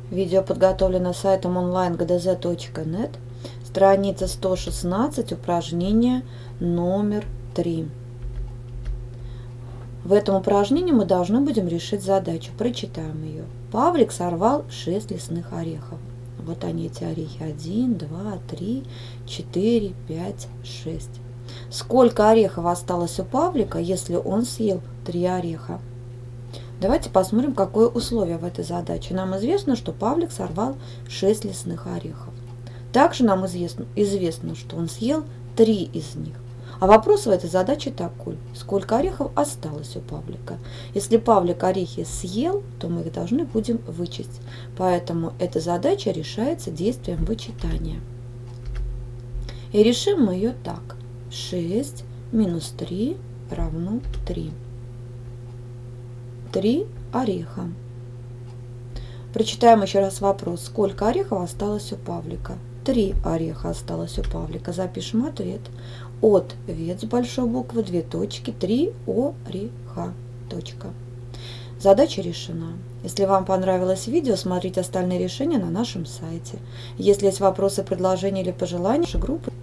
Видео подготовлено сайтом online.gdz.net, страница 116, упражнение номер 3. В этом упражнении мы должны будем решить задачу. Прочитаем ее. Павлик сорвал 6 лесных орехов. Вот они, эти орехи. 1, 2, 3, 4, 5, 6. Сколько орехов осталось у Павлика, если он съел 3 ореха? Давайте посмотрим, какое условие в этой задаче. Нам известно, что Павлик сорвал 6 лесных орехов. Также нам известно, что он съел 3 из них. А вопрос в этой задаче такой: сколько орехов осталось у Павлика? Если Павлик орехи съел, то мы их должны будем вычесть. Поэтому эта задача решается действием вычитания. И решим мы ее так. 6 минус 3 равно 3. 3 ореха. Прочитаем еще раз вопрос. Сколько орехов осталось у Павлика? 3 ореха осталось у Павлика. Запишем ответ. Ответ с большой буквы, 2 точки, 3 ореха. Точка. Задача решена. Если вам понравилось видео, смотрите остальные решения на нашем сайте. Если есть вопросы, предложения или пожелания, нашей группы